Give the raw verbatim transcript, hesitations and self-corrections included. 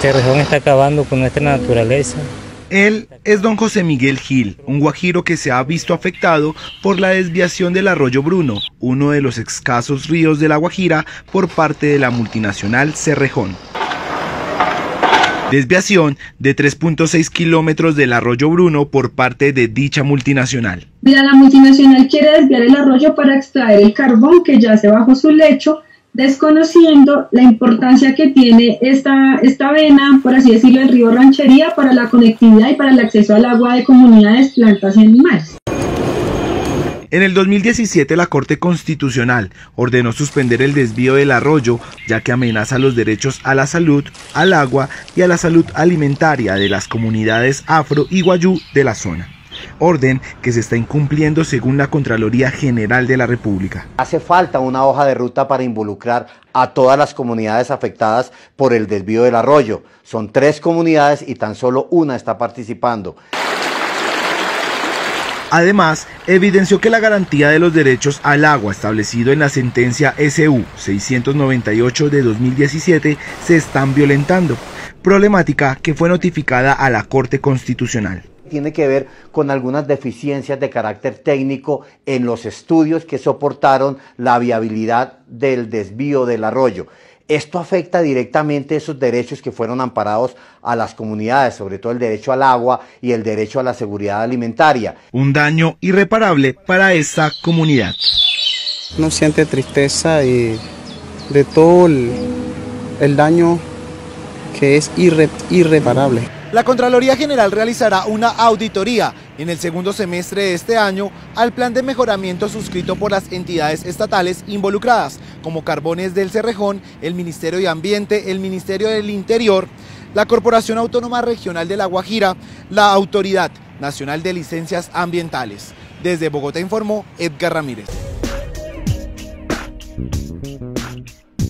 Cerrejón está acabando con nuestra naturaleza. Él es don José Miguel Gil, un guajiro que se ha visto afectado por la desviación del arroyo Bruno, uno de los escasos ríos de La Guajira, por parte de la multinacional Cerrejón. Desviación de tres punto seis kilómetros del arroyo Bruno por parte de dicha multinacional. Mira, la multinacional quiere desviar el arroyo para extraer el carbón que yace bajo su lecho, desconociendo la importancia que tiene esta, esta vena, por así decirlo, el río Ranchería para la conectividad y para el acceso al agua de comunidades, plantas y animales. En el dos mil diecisiete la Corte Constitucional ordenó suspender el desvío del arroyo, ya que amenaza los derechos a la salud, al agua y a la salud alimentaria de las comunidades afro y guayú de la zona. Orden que se está incumpliendo según la Contraloría General de la República. Hace falta una hoja de ruta para involucrar a todas las comunidades afectadas por el desvío del arroyo. Son tres comunidades y tan solo una está participando. Además, evidenció que la garantía de los derechos al agua establecido en la sentencia S U seiscientos noventa y ocho de dos mil diecisiete se están violentando, problemática que fue notificada a la Corte Constitucional. Tiene que ver con algunas deficiencias de carácter técnico en los estudios que soportaron la viabilidad del desvío del arroyo. Esto afecta directamente esos derechos que fueron amparados a las comunidades, sobre todo el derecho al agua y el derecho a la seguridad alimentaria. Un daño irreparable para esta comunidad. Uno siente tristeza y de todo el, el daño que es irre, irreparable. La Contraloría General realizará una auditoría en el segundo semestre de este año al plan de mejoramiento suscrito por las entidades estatales involucradas, como Carbones del Cerrejón, el Ministerio de Ambiente, el Ministerio del Interior, la Corporación Autónoma Regional de La Guajira, la Autoridad Nacional de Licencias Ambientales. Desde Bogotá informó Edgar Ramírez.